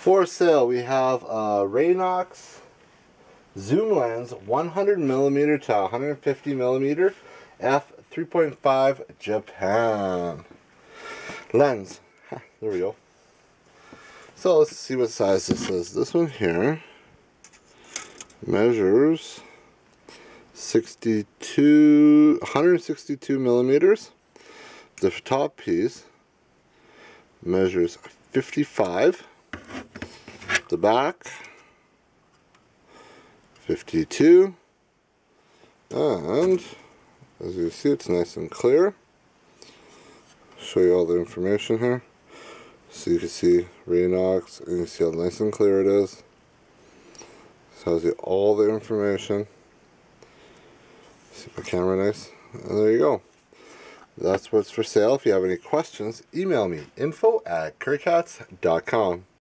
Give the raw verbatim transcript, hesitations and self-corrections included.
For sale, we have a Raynox zoom lens, one hundred millimeter to one hundred fifty millimeter, f three point five Japan lens. Huh, there we go. So let's see what size this is. This one here measures sixty-two, one hundred sixty-two millimeters. The top piece measures fifty-five. The back fifty-two, and as you see, it's nice and clear. Show you all the information here, so you can see Raynox, and you see how nice and clear it is. It tells you all the information. See my camera nice, and there you go. That's what's for sale. If you have any questions, email me info at currycats dot com.